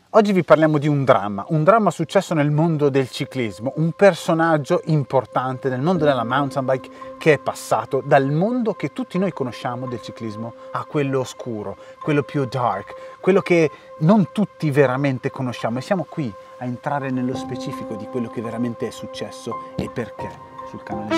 Oggi vi parliamo di un dramma successo nel mondo del ciclismo, un personaggio importante nel mondo della mountain bike che è passato dal mondo che tutti noi conosciamo del ciclismo a quello oscuro, quello più dark, quello che non tutti veramente conosciamo, e siamo qui a entrare nello specifico di quello che veramente è successo e perché sul canale.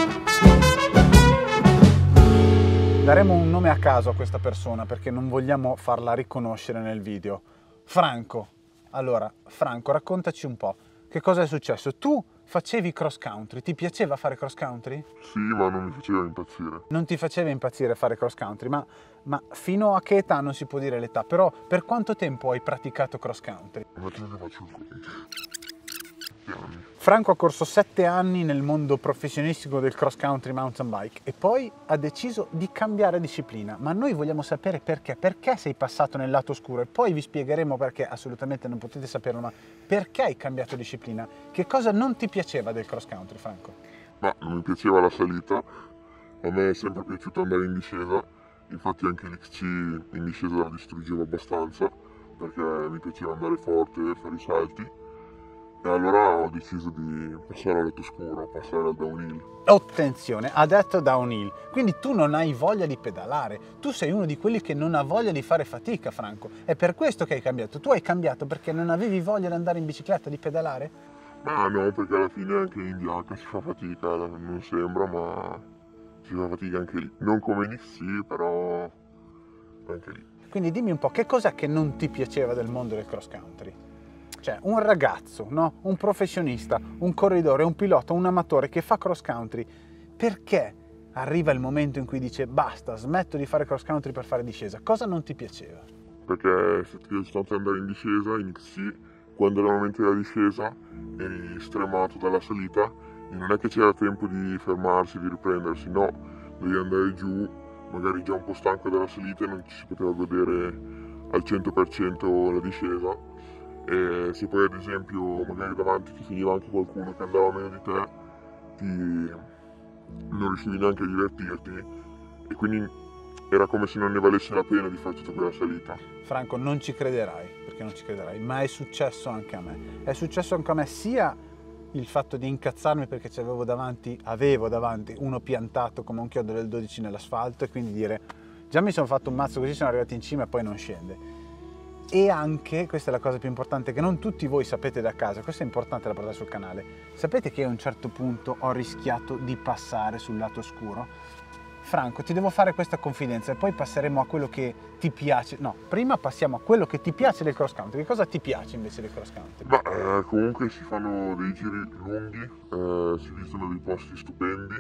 Daremo un nome a caso a questa persona perché non vogliamo farla riconoscere nel video. Franco. Allora, Franco, raccontaci un po', che cosa è successo? Tu facevi cross country, ti piaceva fare cross country? Sì, ma non mi faceva impazzire. Non ti faceva impazzire fare cross country, ma fino a che età non si può dire l'età, però per quanto tempo hai praticato cross country? Ma te ne faccio un conto. Franco ha corso 7 anni nel mondo professionistico del cross country mountain bike e poi ha deciso di cambiare disciplina, ma noi vogliamo sapere perché sei passato nel lato oscuro e poi vi spiegheremo perché, assolutamente non potete saperlo, ma perché hai cambiato disciplina, che cosa non ti piaceva del cross country, Franco? Ma non mi piaceva la salita, a me è sempre piaciuto andare in discesa, infatti anche l'XC in discesa la distruggevo abbastanza perché mi piaceva andare forte, fare i salti. E allora ho deciso di passare al lato scuro, passare al downhill. Attenzione, ha detto downhill, quindi tu non hai voglia di pedalare, tu sei uno di quelli che non ha voglia di fare fatica, Franco, è per questo che hai cambiato. Tu hai cambiato perché non avevi voglia di andare in bicicletta, di pedalare? Ma no, perché alla fine anche in bianca si fa fatica, non sembra, ma si fa fatica anche lì. Non come lì sì, però anche lì. Quindi dimmi un po', che cos'è che non ti piaceva del mondo del cross country? Cioè, un ragazzo, no? Un professionista, un corridore, un pilota, un amatore che fa cross country, perché arriva il momento in cui dice basta, smetto di fare cross country per fare discesa? Cosa non ti piaceva? Perché se ti piace tanto andare in discesa, in XC, quando era il momento della discesa, eri stremato dalla salita e non è che c'era tempo di fermarsi, di riprendersi, no, dovevi andare giù, magari già un po' stanco dalla salita e non ci si poteva godere al 100% la discesa. E se poi ad esempio magari davanti ti finiva anche qualcuno che andava meno di te, non riuscivi neanche a divertirti e quindi era come se non ne valesse la pena di fare tutta quella salita. Franco, non ci crederai, perché non ci crederai, ma è successo anche a me. È successo anche a me sia il fatto di incazzarmi perché avevo davanti uno piantato come un chiodo del 12 nell'asfalto e quindi dire già mi sono fatto un mazzo così, sono arrivato in cima e poi non scende. E anche, questa è la cosa più importante che non tutti voi sapete da casa, questo è importante da portare sul canale, sapete che a un certo punto ho rischiato di passare sul lato scuro? Franco, ti devo fare questa confidenza e poi passeremo a quello che ti piace, no, prima passiamo a quello che ti piace del cross country. Che cosa ti piace invece del cross country? Ma comunque si fanno dei giri lunghi, si visitano dei posti stupendi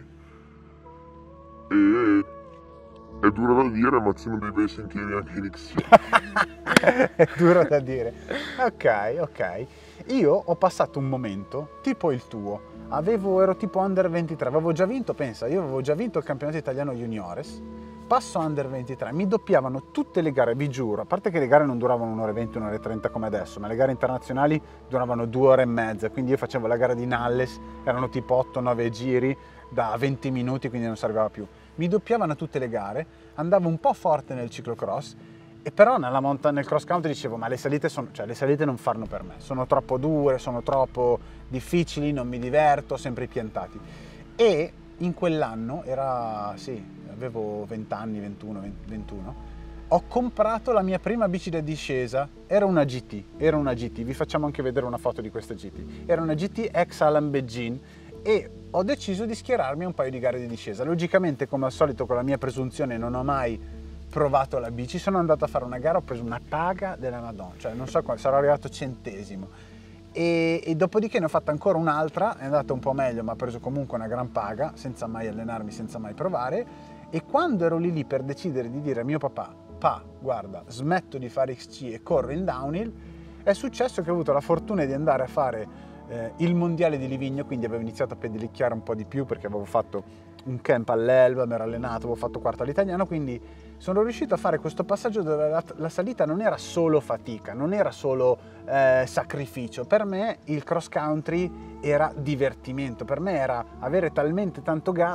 e è duro da dire, ma ci sono dei bei sentieri anche in XC. È duro da dire. Ok. Io ho passato un momento tipo il tuo. Ero tipo under 23, avevo già vinto, pensa, io avevo già vinto il campionato italiano juniores. Passo under 23, mi doppiavano tutte le gare, vi giuro, a parte che le gare non duravano un'ora e 20, un'ora e 30 come adesso, ma le gare internazionali duravano 2 ore e mezza, quindi io facevo la gara di Nalles, erano tipo 8-9 giri da 20 minuti, quindi non serviva più. Mi doppiavano tutte le gare, andavo un po' forte nel ciclocross, e però nel cross country dicevo ma le salite non fanno per me, sono troppo dure, sono troppo difficili, non mi diverto, sempre piantati. E in quell'anno avevo 20 anni, 21, ho comprato la mia prima bici da discesa, era una GT, vi facciamo anche vedere una foto di questa GT, era una GT ex Alan Beggin e ho deciso di schierarmi a un paio di gare di discesa. Logicamente, come al solito, con la mia presunzione non ho mai provato la bici, sono andato a fare una gara, ho preso una paga della Madonna, cioè non so quale, sarò arrivato 100esimo e dopodiché ne ho fatta ancora un'altra, è andata un po' meglio, ma ho preso comunque una gran paga senza mai allenarmi, senza mai provare. E quando ero lì per decidere di dire a mio papà, guarda, smetto di fare XC e corro in downhill, è successo che ho avuto la fortuna di andare a fare il mondiale di Livigno, quindi avevo iniziato a pedalicchiare un po' di più perché avevo fatto un camp all'Elba, mi ero allenato, avevo fatto quarto all'italiano, quindi sono riuscito a fare questo passaggio dove la salita non era solo fatica, non era solo sacrificio. Per me il cross country era divertimento, per me era avere talmente tanto gas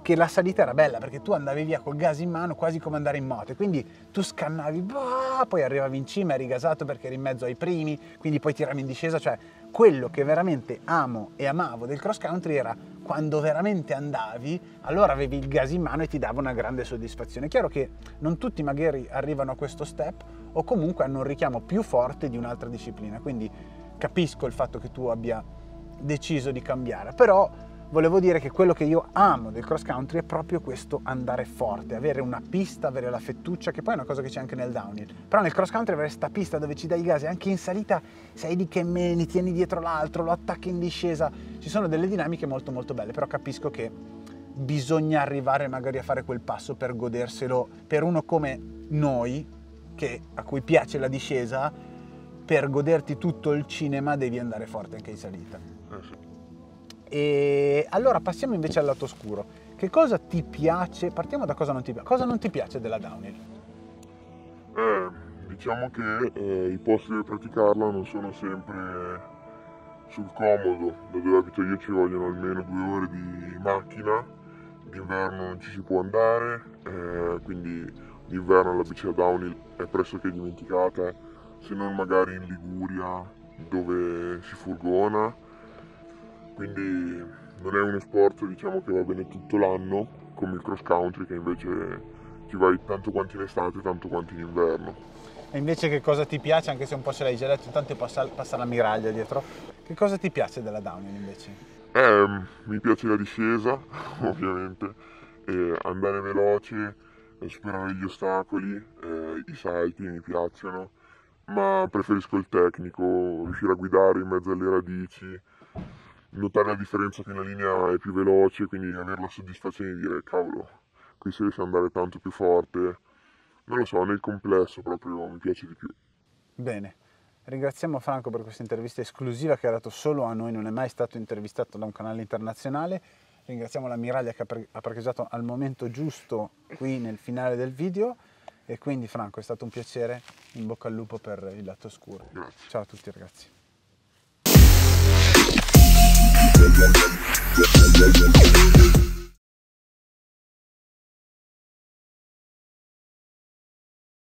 che la salita era bella, perché tu andavi via col gas in mano quasi come andare in moto, e quindi tu scannavi, poi arrivavi in cima, eri gasato perché eri in mezzo ai primi, quindi poi tiravi in discesa. Cioè, quello che veramente amo e amavo del cross country era quando veramente andavi, allora avevi il gas in mano e ti dava una grande soddisfazione. È chiaro che non tutti magari arrivano a questo step, o comunque hanno un richiamo più forte di un'altra disciplina, quindi capisco il fatto che tu abbia deciso di cambiare, però volevo dire che quello che io amo del cross country è proprio questo andare forte, avere una pista, avere la fettuccia, che poi è una cosa che c'è anche nel downhill. Però nel cross country avere questa pista dove ci dai i gas e anche in salita sei lì che meni, tieni dietro l'altro, lo attacchi in discesa, ci sono delle dinamiche molto molto belle, però capisco che bisogna arrivare magari a fare quel passo per goderselo, per uno come noi, a cui piace la discesa, per goderti tutto il cinema devi andare forte anche in salita. Sì. E allora passiamo invece al lato oscuro. Che cosa ti piace? Partiamo da cosa non ti piace. Cosa non ti piace della downhill? Diciamo che i posti dove praticarla non sono sempre sul comodo. Da dove abito io ci vogliono almeno 2 ore di macchina, d'inverno non ci si può andare, quindi d'inverno la bici da downhill è pressoché dimenticata, se non magari in Liguria dove si furgona. Quindi non è uno sport, diciamo, che va bene tutto l'anno, come il cross country, che invece ci vai tanto quanto in estate, tanto quanto in inverno. E invece che cosa ti piace, anche se un po' ce l'hai già detto, intanto passa la miraglia dietro, che cosa ti piace della downhill invece? Mi piace la discesa, ovviamente, andare veloce, superare gli ostacoli, i salti mi piacciono, ma preferisco il tecnico, riuscire a guidare in mezzo alle radici, notare la differenza che una linea è più veloce, quindi avere la soddisfazione di dire cavolo, qui si riesce ad andare tanto più forte. Non lo so, nel complesso proprio mi piace di più. Bene, ringraziamo Franco per questa intervista esclusiva che ha dato solo a noi, non è mai stato intervistato da un canale internazionale. Ringraziamo la Miraglia che ha parcheggiato al momento giusto qui nel finale del video, e quindi Franco è stato un piacere, in bocca al lupo per il lato oscuro. Grazie. Ciao a tutti ragazzi.